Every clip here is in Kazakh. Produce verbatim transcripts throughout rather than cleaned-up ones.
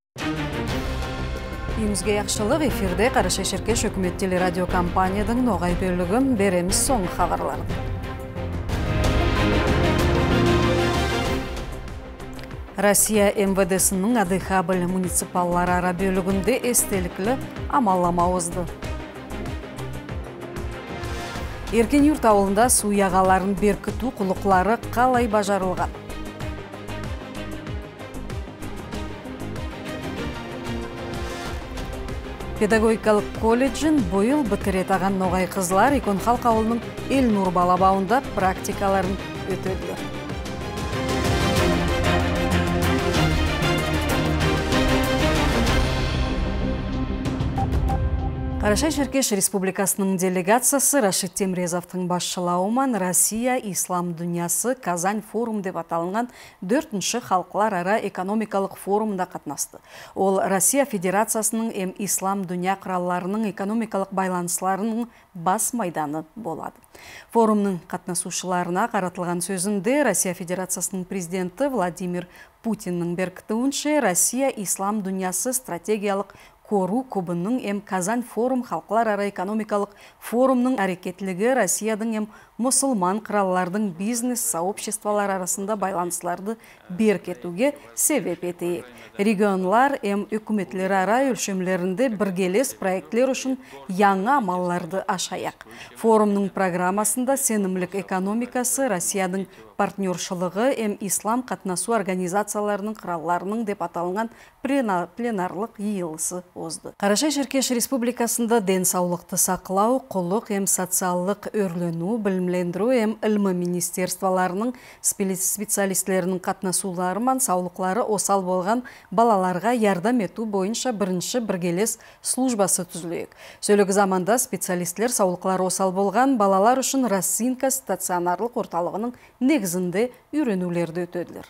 Үйіңізге яқшылық эфирде Қарашай Шеркеш өкімет телерадио компанияның ноғай бөлігін береміз соң хабарларды. Россия эм вэ дэ-сінің Адыхабль муниципаллары ара бөлігінде естеліклі амаллама озды. Еркен юрт ауылында су яғаларын беркіту құлықлары қалай бажарылған? Педагогикалық колледжін бұйыл бітірет аған ноғай қызлар Икон Халқ ауылының Элнур балабауында практикаларын өтеділер. Қарашай Шеркеш Республикасының делегациясы Рашид Темрезовтың басшылауымен Россия Ислам дүниясы Казань форум деп аталынған төртінші халықлар ара экономикалық форумда қатнасты. Ол Россия Федерациясының эм Ислам дүния құралларының экономикалық байланысларының бас майданы болады. Форумның қатнасушыларына қаратылған сөзінде Россия Федерациясының президенті Владимир Путиннің беркітуінше Россия Ислам дүниясы стратегиялық Кору кубының эм Казань форум халықлар ара экономикалық форумның әрекетлігі Россияның эм мұсылман қыраллардың бизнес сообществолар арасында байланыстарды беркетуге себеп етейік. Регионлар эм үкіметлері ара өлшемлерінде біргелес проектлер үшін яңа амалларды ашаяқ. Форумның программасында сенімлік экономикасы Россияның партнершылығы эм ислам қатнасу организацияларының құралларының деп аталынған пленарлық йылысы озды. Қарашай Шеркеш Республикасында денсаулықты сақлау, құлық эм социаллық өрлену, білімлендіру эм ілмі министерстволарының специалистлерінің қатнасуларымен саулықлары осал болған балаларға ярдам ету бойынша бірінші біргелес службасы түзілейік. Сөйлігі заманда специалистлер саулықлары осал болған балалар үшін Рассинка стационарлық орталығының негізінде үйренулерді өтеділер.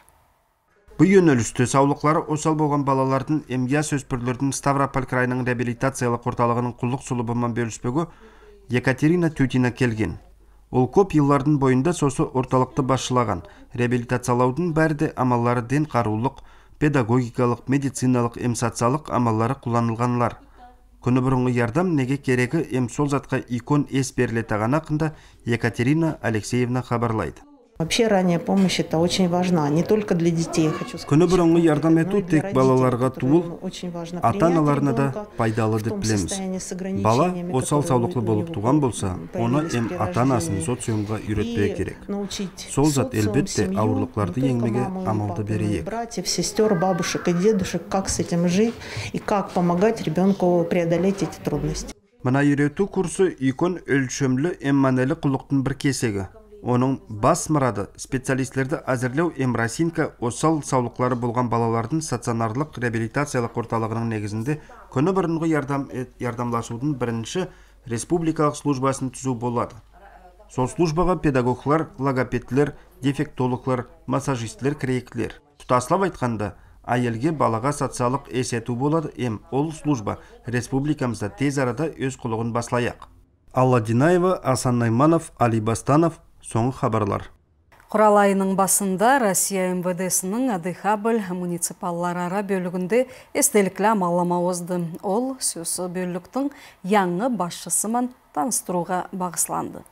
Бұл yönелісті саулықлары осал болған балалардың эмгия сөспірлердің Ставрополь крайының реабилитациялық орталығының құлық сұлыбымен бөліспегі Екатерина Тютина келген. Ол көп еллардың бойында сосы орталықты басшылаған. Реабилитациялаудың бәрді амаллары ден қарулық, педагогикалық, медициналық, эмсациялық амаллары құланылғанлар. Күні бұрынғы ярдам неге керегі эм сол затқа икон ес берілетаған ақында Екатерина Алексеевна хабарлайды. Вообще ранняя помощь это очень важна, не только для детей, хочу сказать. Күні бұрынғы ярдам ету тек балаларға туыл, ата-аналарына да пайдалы деп білеміз. Бала осал саулықлы болып туған болса, оны эм ата-анасын социумға үйретпеу керек. Сол зат әлбетте ауырлықларды еңмеге амалды берейік. Братьев, сестер, бабушек и дедушек, как с этим жить и как помогать ребенку преодолеть эти трудности. Мына үйрету курсы икон өлшемлі эмманелі құлықтың бір кесегі. Оның бас мұрады специалистлерді әзірлеу эм Рассинка осал саулықлары болған балалардың стационарлық реабилитациялық орталығының негізінде күні бұрынғы ярдам, ярдамласудың бірінші республикалық службасын түзу болады. Сол службаға педагоглар, логопедтілер, дефектологлар, массажистлер, кірейкілер. Тұтаслап айтқанда, айелге балаға социалық есету болады эм ол служба республикамызда тез арада өз құлығын баслаяқ. Алла Динаева, Асан Найманов, Али Бастанов, соңғы хабарлар. Құрал айының басында Россия эм вэ дэ-сінің Адыхабль муниципаллары ара бөлігінде естеліклі амаллама озды. Ол сөзі бөліктің яңы басшысымен таныстыруға бағысланды.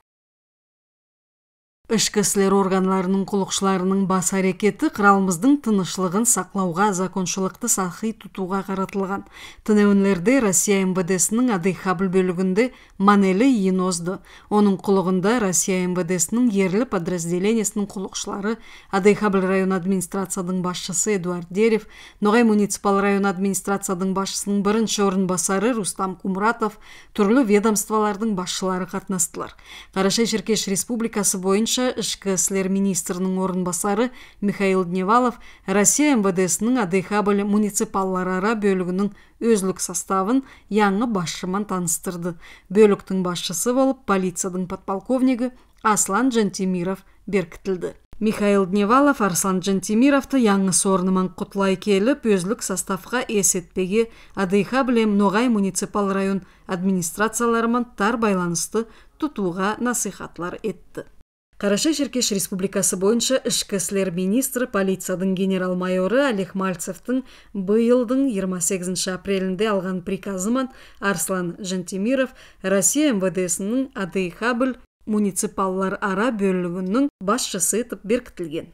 Ішкі істер органларының құлықшыларының бас әрекеті қыралымыздың тынышлығын сақлауға, законшылықты сақи тұтуға қаратылған. Тынеуінлерде Россия эм вэ дэ-сінің Адыхабль бөлігінде манелі иін озды. Оның құлығында Россия эм вэ дэ-сінің ерлі подразделенесінің құлықшылары Адыхабль район администрацияның басшысы Эдуард Дерев, Ноғай муниципал район администрацияның басшысының бірінші орынбасары Рустам Кумратов, түрлі ведомстволардың басшылары қатнастылар. Қарашай Шеркеш Республикасы бойынша ішкі істер министрінің орынбасары Михаил Дневалов Россия эм вэ дэ-сінің Адыхабль муниципаллары ара бөлігінің өзлік составын яңы басшыман таныстырды. Бөліктің басшысы болып полицияның подполковнигі Аслан Жантимиров беркітілді. Михаил Дневалов Арслан Жантимировты яңы сорныман құтлай келіп, өзлік составға есетпеге Адыхабль Ноғай муниципал район администрацияларымен тар байланысты тұтуға насихатлар етті. Карашай Шеркеш Республикасы боюнча Ишки иштер министрі полициядың генерал-майоры Олег Мальцевтың быйылдың жыйырма сегизинчи апрелинде алган приказыман Арслан Жантемиров Россия эм вэ дэсинин Адыйхабль муниципаллар ара бөлүгүнүн башчысы этип беркитилген.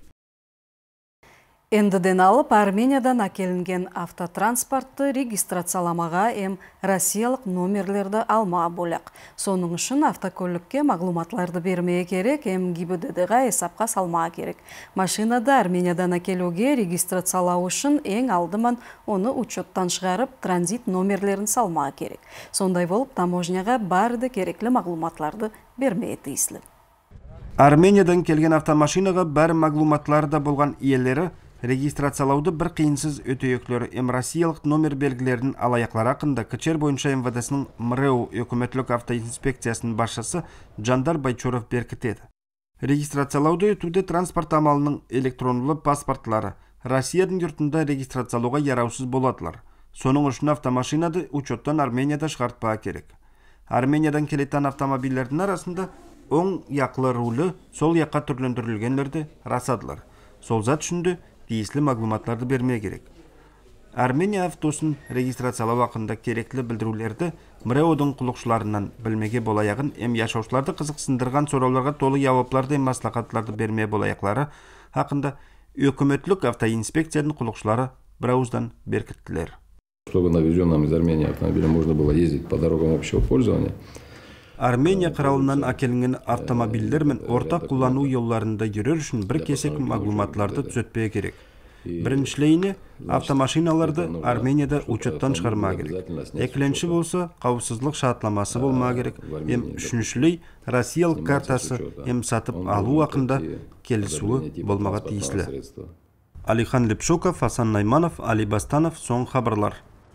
Эндиден алып Армениядан акелинген автотранспортты регистрацияламага эм Россиялык номерлерди алма болак. Сонун үчүн автокөлүккө маглуматларды бермее керек, эм гэ бэ дэ дэга эсапка салмаа керек. Машинада Армениядан акелүүгө регистрациялоо үчүн эң алдыман оны учеттан чыгарып, транзит номерлерин салмаа керек. Сондай болуп, таможняга баарды керектүү маглуматларды бермее тийишлүү. Армениядан келген автомашинага бар маглуматларда болгон иелери регистрациялауды бір қиынсыз өтөйөклөр эм Россиялык номер белгилерин алаяклар акында Кычер боюнча эм вэ дэсинин МРЭУ өкмөтлүк автоинспекциясынын башчысы Жандар Байчуров беркитет. Регистрациялауды өтүүдө транспорт амалынын электрондуу паспортлары Россиянын юртунда регистрациялоого яраусыз болатылар. Сонун үчүн автомашинады учеттан Арменияда чыгартпаа керек. Армениядан келетін автомобильдердин арасында оң яклы рулы сол якка түрлөндүрүлгөнлөрдү расадылар. Сол зат үшүндө тийишлүү маглуматларды бермее керек. Армения автосын регистрациялоо акында керектүү билдирүүлөрдү МРЭУдун кулукчуларынан билмеге болаягын, эм жашоочуларды кызыксындырган суроолорго толук жабаптарды, эм маслакаттарды бермее болаяклары акында өкмөтлүк автоинспекциянын кулукчулары бир ауыздан беркиттилер. Чтобы на везенном из Армении автомобиле можно было ездить по дорогам общего пользования. Армения кыралынан акелинген автомобильдер мен ортак куллануу жолларында жүрөр үчүн бир кесек маглуматларды түзөтпөө керек. Биринчилейини автомашиналарды Арменияда учеттан чыгармаа керек. Экинчи болсо каупсуздук шартламасы болмаа керек. Эм үчүнчүлей Россиялык картасы эм сатып алуу акында келишүү болмага тийишлүү. Алихан Лепшуков, Асан Найманов, Али Бастанов, соң хабарлар.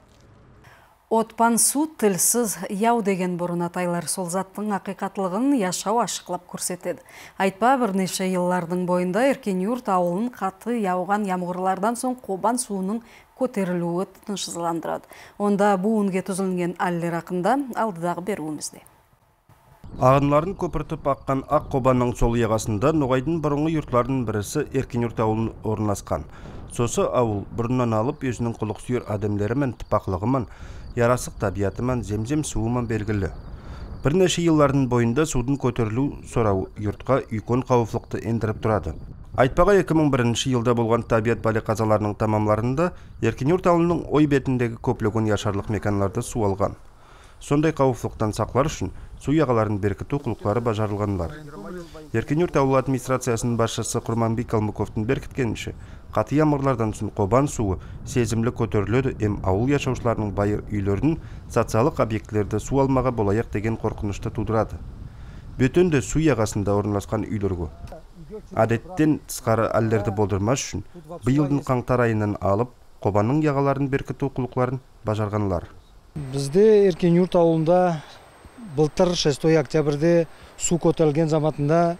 Отпан су тилсиз яу деген бурун атайлар сол заттың акыйкатлыгын яшау ашыклап көрсөтөт. Айтпа бир нече жылдардын боюнда Эркенюрт ауылын каты яуган ямгырлардан соң Кобан суунун көтөрүлүүгө тынчсыздандырат. Онда буунге түзүлгөн аллер акында алдыдагы берүүбүздө. Ағынларын көпіртіп аққан Ақ Қобанның сол егасында Ноғайдың бұрынғы юртларының бірісі Эркенюрт ауылын орналасқан. Сосы ауыл бұрыннан алып өзінің құлық сүйер адамдарымен, тіпақлығымен, ярасық табиатымен, земзем суымен белгілі. Бірнеше жылдардың бойында судың көтерілу сорау юртқа үйкөн қауыфлықты ендіріп тұрады. Айтпаға эки миң биринчи жылда болған табиат бали қазаларының тамамларында Эркенюрт ауылының ой бетіндегі көплөгөн яшарлық меканларды су алған. Сондай қауыфлықтан сақлар үшін су яғаларын беркіту құлықлары бажарылғанлар. Эркенюрт ауыл администрациясының басшысы Құрманбек Калмыковтың беркіткенінше, қаты ямырлардан соң Кобан суы сезімлі көтеріледі, эм ауыл яшаушыларының байыр үйлердің социалдық объектілерді су алмаға болаяқ деген қорқынышты тудырады. Бөтенде су яғасында орналасқан үйлерге адеттен тысқары әлдерді болдырмас үшін биылдың қаңтар айынан алып Кобанның яғаларын беркіту құлықларын бажарғанлар. Бізде Эркенюрт ауылында былтыр шестое октябрьде су көтерілген заматында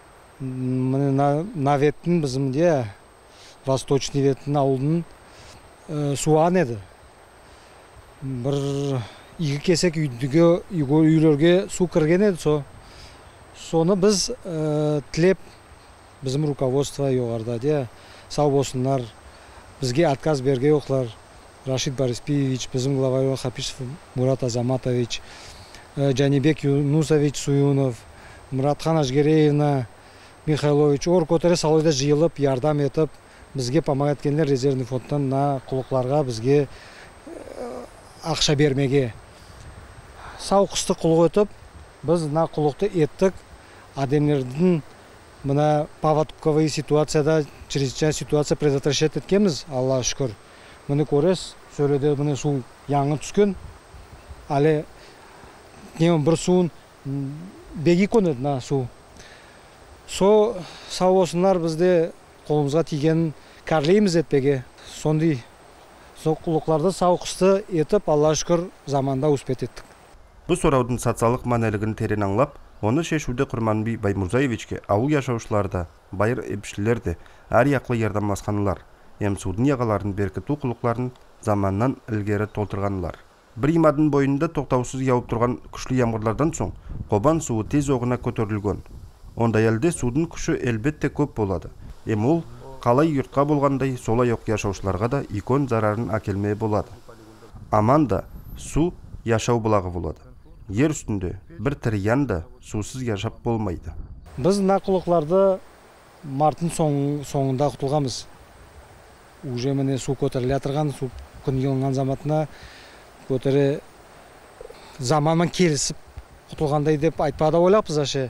наветтің біздімде Восточный веттің ауылдың суан еді. Бір екі кесек үйдіге үйлерге су кірген еді. Со. Соны біз тілеп, біздің руководство жоғарда де, сау болсынлар, бізге отказ берге оқлар. Рашид Бориспиевич, біздің главарь Хапишев Мурат Азаматович, Жанибек Юнусович Суюнов, Мұратхан Ажгереевна Михайлович, ор көтере салойда жиылып, ярдам етіп, бізге помогат еткендер резервный фондтан на құлықларға бізге ақша бермеге. Сау қысты құлық өтіп, біз на құлықты еттік, адамдердің мына паводковый ситуацияда, чрезвычайный ситуация предотвращать еткенбіз, Аллаға шүкір. Мұны көрес, сөйледе мұны су яңы түскен, әлі немен бір суын беги көнеді на су. Со сау осынлар бізде қолымызға тигенін кәрлейміз етпеге. Сондай құлықларды сау қысты етіп, Алла шүкір заманда успет еттік. Бұл сұраудың социалдық мәнелігін терен аңлап, оны шешуде Құрманбек Баймурзаевичке ауыл яшаушыларда, байыр епшілерде әр яқлы ярдамласқанылар. Эм судың яғаларын беркіту құлықларын заманнан ілгері толтырғанылар. Бір имадың бойында тоқтаусыз яуып тұрған күшлі ямғырлардан соң, Кобан суы тез оғына көтерілген. Ондай елде судың күші әлбетте көп болады. Эми ол қалай йұртқа болғандай солай оқ яшаушыларға да икон зарарын әкелмей болады. Аманда су яшау бұлағы болады. Ер үстінде бір тіриян да сусыз яшап болмайды. Біз нақылықларды марттың соңында құтылғамыз. Уже міне су көтеріле атырған, су күн елінған заматына көтере заманмен келісіп құтылғандай деп айтпада ойлапыз ашы.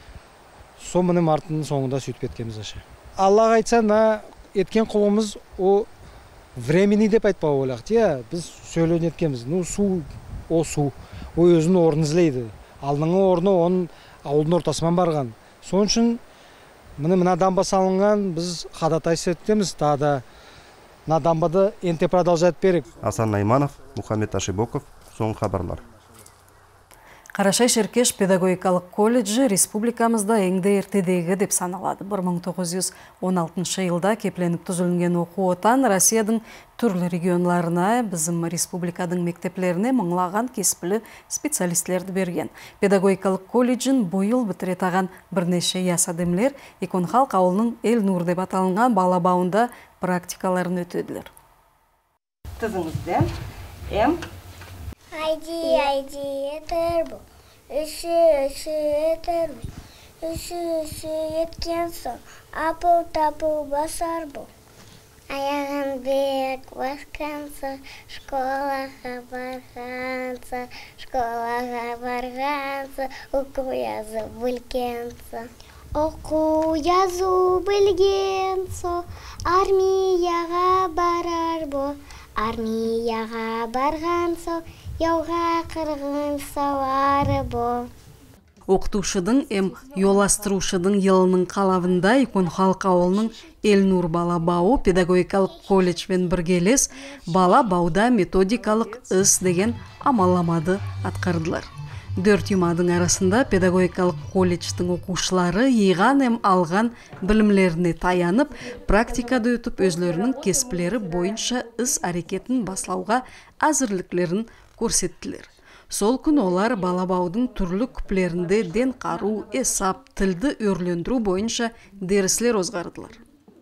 Со міне марттың соңында сөйтіп еткеміз ашы. Аллаға айтса, на еткен құлымыз о времени деп айтпа ойлақ. Тия, біз сөйлен еткеміз. Ну, су, о су, о өзінің орын ізлейді. Алдыңғы орны оның ауылдың ортасымен барған. Соның үшін міне мына дамба салынған, біз қадатай сеттеміз, тағда мына дамбады енте продолжать берек. Асан Найманов, Мухаммед Ашибоков, соң хабарлар. Қарашай Шеркеш педагогикалық колледжі республикамызда еңді ертедегі деп саналады. бір мың тоғыз жүз он алтыншы жылда кепленіп түзілінген оқу отан Россиядың түрлі регионларына, біздің республикадың мектеплеріне мыңлаған кеспілі специалистлерді берген. Педагогикалық колледжін бұйыл бітіретаған бірнеше ясадемлер Икон халық ауылының Эл Нур деп аталынған балабауында практикаларын өтеділер. Тізіңізде М Айди, айди, етер бұл, үші, үші, етер бұл, үші, үші, еткен соң, апыл-тапыл басар бұл. Аяғын бек басқан соң, школаға барған соң, школаға барған соң, оқу yazу білген соң. Оқу yazу білген соң, армияға барар бұл, армияға барған соң, Яуға қырғын сауары бол. Оқытушыдың әм yolастырушыдың елінің қалавында Икон халық ауылының Эл Нур балабауы педагогикалық колледжбен біргелес балабауда методикалық іс деген амалламады атқардылар. Дөрт юмадың арасында педагогикалық колледждің оқушылары еған әм алған білімлеріне таянып, практикада өтіп өзлерінің кеспілері бойынша іс әрекетін баслауға әзірліклерін көрсеттілер. Сол күн олар балабаудың түрлі күплерінде ден қару, есап, тілді өрлендіру бойынша дәріслер озғардылар.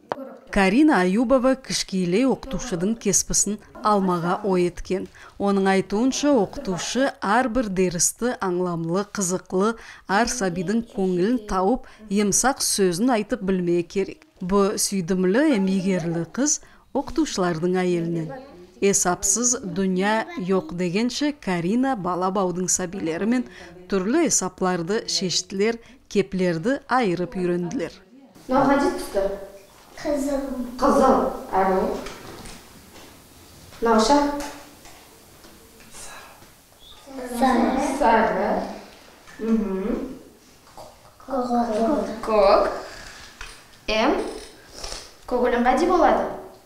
Карина Аюбова кішкейлей оқытушыдың кеспісін алмаға ой еткен. Оның айтуынша оқытушы әрбір дәрісті аңламлы, қызықлы, әр сабидің көңілін тауып, емсақ сөзін айтып білмей керек. Бұ сүйдімлі әмегерлі қыз оқытушылардың әйелінен. Есапсыз дүния yok дегенше Карина балабаудың сабилері мен түрлі есапларды шештілер, кеплерді айырып үйренділер. Мынау қай түсті? Қызыл. Қызыл. Әрі. Мынауша? Сары. Сары. Көк. М. Көңілің қайда болады?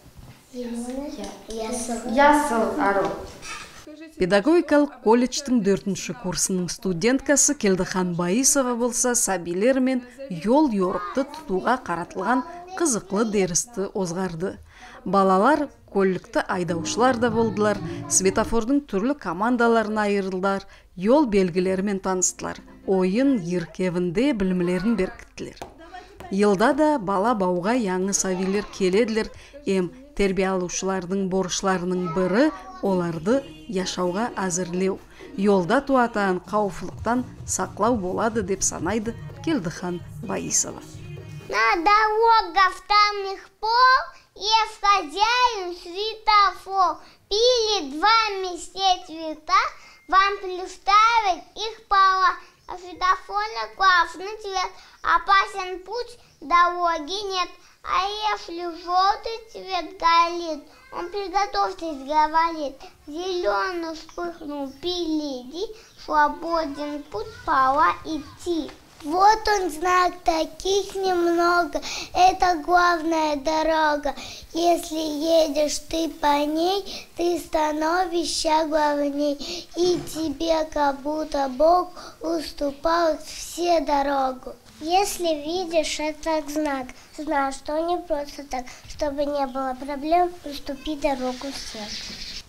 Ясыл ару. Педагогикалық колледждің дөртінші курсының студенткасы Келдіхан Баисова болса, сабилер мен yol yorықты тұтуға қаратылған қызықлы дәрісті озғарды. Балалар көлікті айдаушылар да болдылар, светофордың түрлі командаларына айырылдар, yol белгілерімен таныстылар, ойын еркевінде білімлерін беркіттілер. Елда да бала бауға яңы сабилер келеділер, ем тәрбие алушылардың борышларының бірі оларды яшауға әзірлеу. Yolda туатан қауыфлықтан сақлау болады деп санайды Келдіхан Баисова. На дорогах там их пол, есть хозяин светофор. Пили два месте цвета, вам представить их пола. А светофорный красный цвет, опасен путь, дороги нет. А если желтый цвет горит, он приготовьтесь, говорит. Зеленый вспыхнул впереди, свободен путь, пора идти. Вот он знак, таких немного, это главная дорога. Если едешь ты по ней, ты становишься главней. И тебе как будто Бог уступает все дорогу. Если видишь этот знак, знай, что не просто так, чтобы не было проблем, уступи дорогу всем.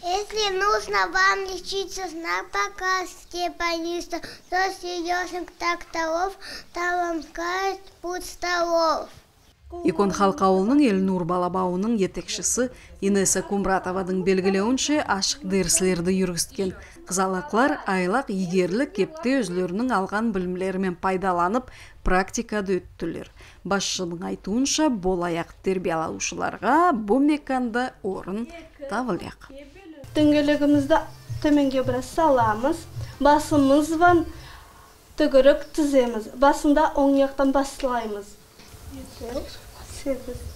Если нужно вам лечиться на показ степаниста, то серьезных докторов, то вам скажет путь столов. Икон халқы ауылының Елнур балабауының етекшісі Инесса Кумратовадың белгілеуінше ашық дәріслерді жүргізген қызалақлар айлақ игерлік кепте өзлерінің алған білімлерімен пайдаланып практикада өттілер. Басшының айтуынша болаяқ тербиялаушыларға бұл меканда орын табылық. Дөңгелегімізді төменге біраз саламыз, басымыз ван түгірік түземіз, басында оң жақтан бастылаймыз. Сегіз.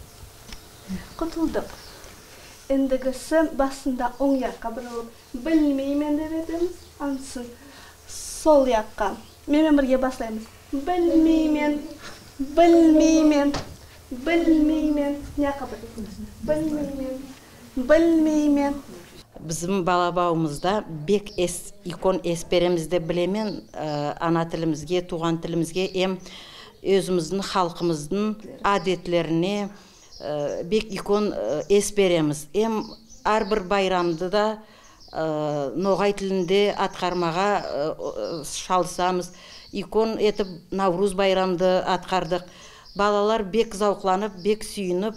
Құтылдық. Ендігісі басында оң жаққа бұрылып, білмеймен деп етеміз, ансын сол жаққа. Менімен бірге басылаймыз. Білмеймен, білмеймен, білмеймен. Жаққа бұрылып. Білмеймен, білмеймен. Bizim балабауымызда бек эс, икон эсперемізді білемен ана тілімізге, туған тілімізге ем өзіміздің халқымыздың адетлеріне бек икон эспереміз. Ем әрбір байрамды да ноғай тілінде атқармаға шалсамыз. Икон етіп Навруз байрамды атқардық. Балалар бек зауқланып, бек сүйініп,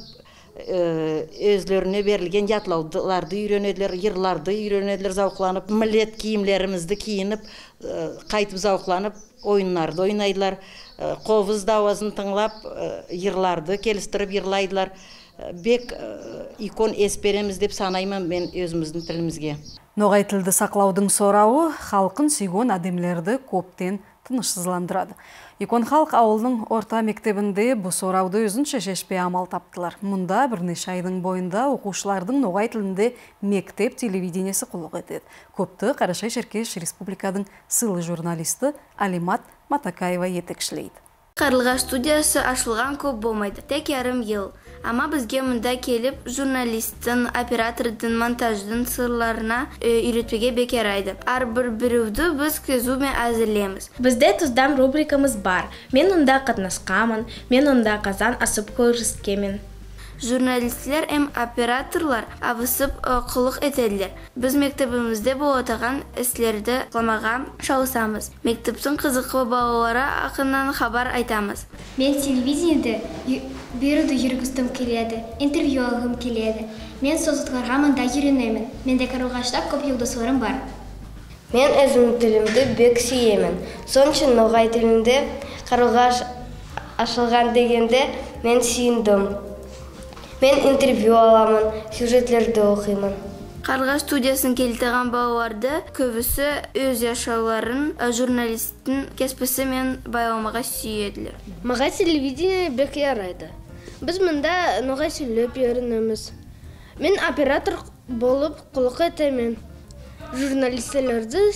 өзлеріне берілген ятлауларды үйренеділер, йырларды үйренеділер зауқланып, милет киімлерімізді киініп, қайтып зауқланып, ойынларды ойнайдылар, қовыз дауазын тыңлап, йырларды келістіріп йырлайдылар. Бек икон эспереміз деп санаймын мен өзіміздің тілімізге. Ноғай тілді сақлаудың сорауы халқын сүйген адемлерді көптен тынышсызландырады. Икон халық ауылының орта мектебінде бұл сорауды өзінше шешпей амал таптылар. Мұнда бірнеше айдың бойында оқушылардың ноғай тілінде мектеп телевидениесі құлық етеді. Көпті Қарашай Шеркеш Республикадың сыйлы журналисті Алимат Матакаева етекшілейді. Қарлығаш студиясы ашылған көп болмайды, тек ярым ел. Ама бізге мұнда келіп, журналисттің, оператордың, монтаждың сырларына үйретпеге бекер айды. Әрбір біреуді біз кезумен әзірлеміз. Бізде тұздам рубрикамыз бар. Мен онда қатнасқамын, мен онда қазан асып көріскемін. Журналистлер әм операторлар абысып құлық етеділер. Біз мектебімізде болатаған іслерді қылмаға шалысамыз. Мектептің қызықы балалары ақыннан хабар айтамыз. Мен телевидениеде беруді жүргіздім келеді, интервью алғым келеді. Мен созытларға мұнда үйренемін. Менде Қарлығашта көп юлдасыларым бар. Мен өзім тілімді бек сүйемін. Соншын ноғай тілінде Қарлығаш ашылған дегенде мен сүйіндім. Мен интервью аламын, сюжетлерді оқимын. Қарлығаш студиясын келтіған балаларды көбісі өз яшауларын журналисттің кеспісі мен байламаға сүйеділер. Маға телевидение бек ярайды. Біз мұнда ноғай сөйлеп үйренеміз. Мен оператор болып құлық етемін. Журналистлерді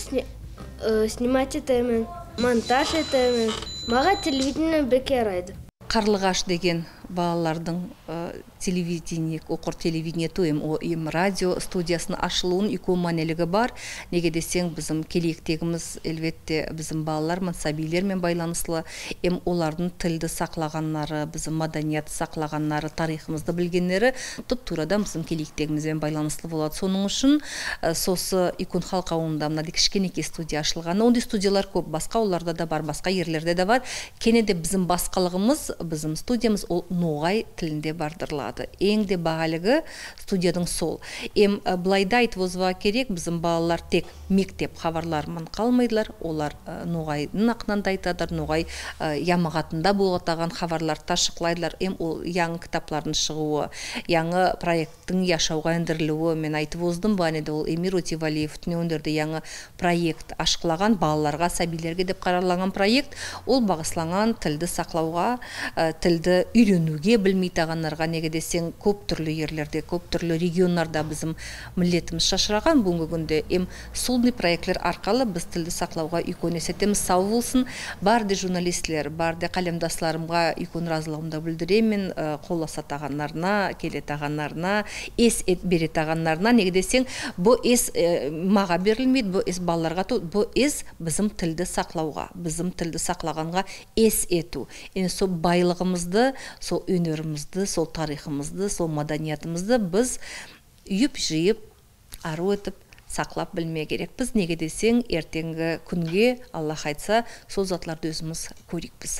снимать етемін, монтаж етемін. Маға телевидение бек ярайды. Қарлығаш деген балалардың телевидение, оқыр телевидение туем, о им радио студиясының ашылуын икон манелігі бар. Неге десең, біздің келектегіміз әлбетте біздің балалар мансабилермен байланыслы, ем олардың тілді сақлағанлары, біздің маданият сақлағанлары, тарихымызды білгенлері тұп-турада біздің келектегімізбен байланыслы болады. Соның үшін сосы икон халық ауылында мынады кішкенеке студия ашылған. Ондай студиялар көп, басқа оларда да бар, басқа ерлерде де бар. Кенеде біздің басқалығымыз, біздің студиямыз ол ноғай тілінде бардырлады. Ең де бағалығы студияның сол. Ем бұлайда айтып озва керек, біздің балалар тек мектеп хабарларымен қалмайдылар. Олар ноғайдың ақнанда айтадыр, ноғай ямағатында болғатаған хабарлар ташықлайдылар. Ем ол яңы кітаплардың шығуы, яңы проекттің яшауға өндірілуі. Мен айтып оздым бәнеді, ол Эмир Өтевалиевтің өндірді яңы проект ашқылаған балаларға, сәбилерге деп қарарлаған проект. Ол бағысланған тілді сақлауға, тілді үйренуге білмейтағанларға, неге десең көп түрлі ерлерде, көп түрлі регионларда біздің милletimiz шашыраған бүгінгі күнде. Ем солный проектлер арқалы біз тілді сақлауға икон есетеміз. Сау болсын, барды журналистлер, барды қалемдасларымға икон разылығымда білдіремен, қоласатағанларына, келетағанларына, ес беретағанларына. Неге десең, бұл ес маға берілмейді, бұл ес балаларға тұр, бұл ес біздің тілді сақлауға, біздің тілді сақлағанға ес ету. Ені сол байлығымызды, сол өнерімізді, сол тарихымызды, сол маданиятымызды біз үйіп-жиып ары өтіп сақлап білме керекпіз. Неге десең, ертеңгі күнге Аллах айтса, сол затларды өзіміз көрейікпіз.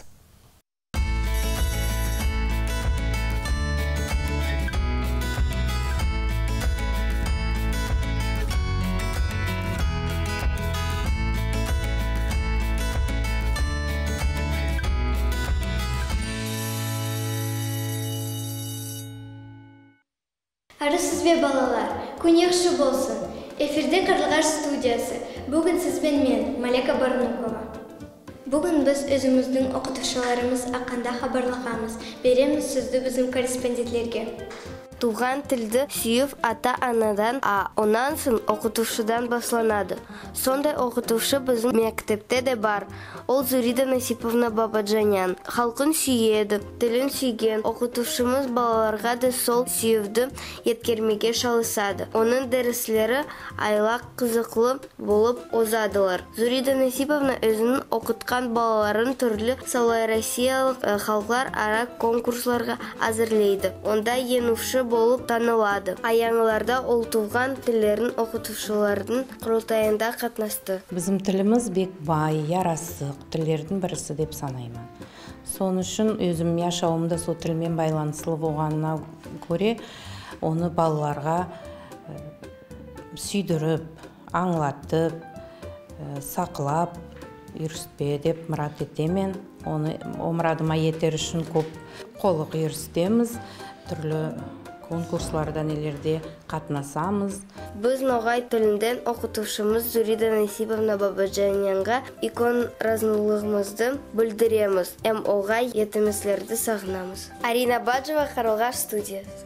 Ары сізбе балалар, күн яқшы болсын. Эфирде Қарлығаш студиясы. Бүгін сізбен мен, Малика Барнукова. Бүгін біз өзіміздің оқытушыларымыз ақында хабарлағамыз. Береміз сізді біздің корреспондентлерге. Туған тілді сүйіп ата-анадан, а онан соң оқытушыдан басланады. Сондай оқытушы біздің мектепте де бар. Ол Зурида Насиповна Бабаджанян. Халқын сүйеді, тілін сүйген. Оқытушымыз балаларға да сол сүйівді еткермеге шалысады. Оның дәріслері айлақ қызықлы болып озадылар. Зурида Насиповна өзінің оқытқан балаларын түрлі салай-россиялық халықлар ара конкурсларға әзірлейді. Онда енуші болып танылады. Аяңыларда ол туған тілерін оқытушылардың құрылтайында қатнасты. Біздің тіліміз бек бай, ярасық тілердің бірісі деп санаймын. Соны үшін өзім яшауымда сол тілмен байланыслы болғанына көре, оны балаларға сүйдіріп, аңлатып, сақлап, үйіріспе деп мұрат етемен. Оны омырадыма етер үшін көп қолық үйірістеміз, түрлі конкурсларда нелерде қатнасамыз. Біз ноғай тілінден оқытушымыз Зурида Насиповна Бабаджанянға икон разнылығымызды білдіреміз. Әм оғай етімізлерді сағынамыз. Арина Баджова, Қарлығаш студиясы.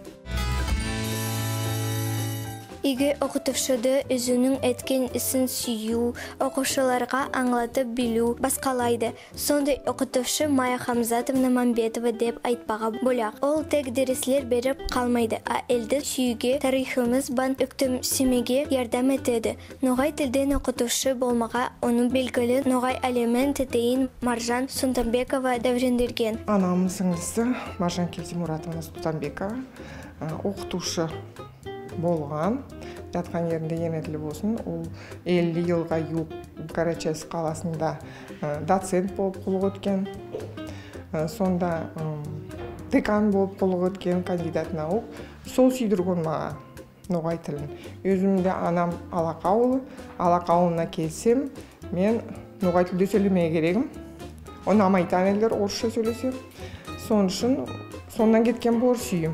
Иге оқытушыды өзінің әткен ісін сүйу, оқушыларға аңлатып білу басқалайды. Сондай оқытушы Майя Хамзатовна Мамбетова деп айтпаға болақ. Ол тек дәріслер беріп қалмайды, а елді сүйуге, тарихымыз бан өктімсімеге ярдам етеді. Ноғай тілден оқытушы болмаға оның белгілі ноғай әлемін тетейін Маржан Султанбекова дәврендерген. Анамның сіңлісі Маржан Келтимуратовна Султанбекова оқытушы болған, жатқан ерінде енетлі болсын. Ол елу жылға юг Карачаевск қаласында доцент болып құлық өткен. Сонда декан болып құлық өткен, кандидат наук. Сол сүйдірген маға ноғай тілін. Өзімде анам Алақауылы. Алақауылына келсем, мен ноғай тілде сөйлемeye керегім. Оны амайтан елдер орысша сөйлесем. Соның үшін сондан кеткен бор сүйім.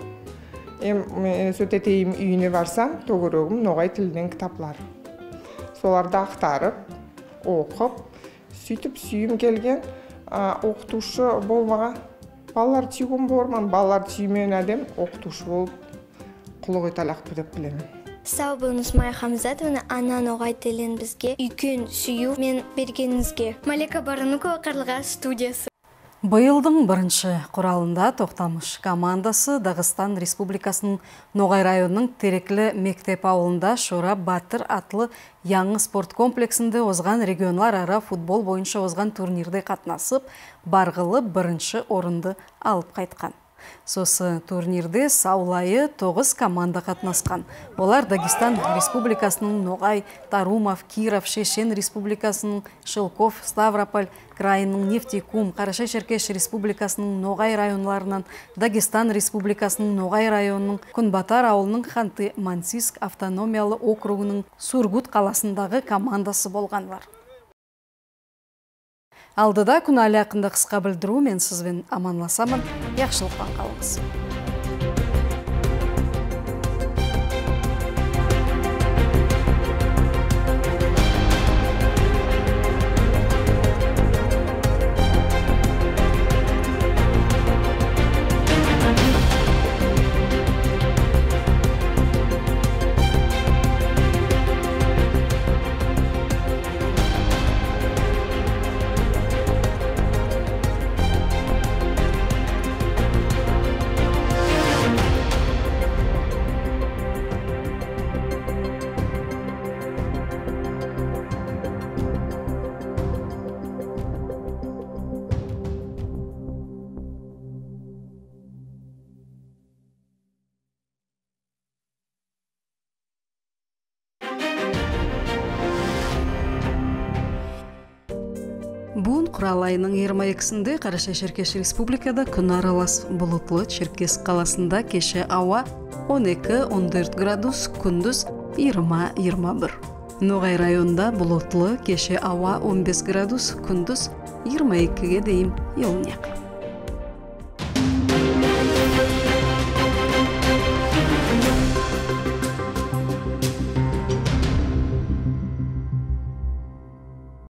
Сөтетейім үйіне барсам, тоғырығым ноғай тілден кітаплар. Соларды ақтарып, оқып, сөйтіп сүйім келген, оқытушы болмаға. Балалар сүйгім борман, балалар сүймен әдем, оқытушы болып құлық еталақ деп білемін. Сау болыңыз, Майя Хамзатовна, ана ноғай тілін бізге үйкен сүйу мен бергеніңізге. Малика Барнукова, Қарлығаш студиясы. Бұйылдың бірінші құралында Тоқтамыш командасы Дағыстан Республикасының Ноғай районының Тереклі мектеп ауылында Шора Батыр атлы яңы спорт комплексінде озған регионлар ара футбол бойынша озған турнирде қатнасып, барғылы бірінші орынды алып қайтқан. Сосы турнирде саулайы тоғыз команда қатнасқан. Олар Дагестан Республикасының Ноғай, Тарумов, Киров, Шешен Республикасының Шылков, Ставрополь крайының Нефтекум, Қарашай-Черкеш Республикасының Ноғай районларынан, Дагестан Республикасының Ноғай районының Күнбатар ауылының Ханты-Мансийск автономиялы округының Сургут қаласындағы командасы болғанлар. Алдыда күн әлі ақында қысқа білдіру мен сізбен аманласамын. Яқшылықпен қалыңыз. Буын Курал айының жыйырма экисинде Карачай-Черкеш Республикада күн аралас булутлы, Черкес қаласында кеше ауа он эки — он төрт градус, күндүз жыйырма — жыйырма бир. Ноғай районда булутлы, кеше ауа он беш градус, күндүз жыйырма экиге дейин жылынат.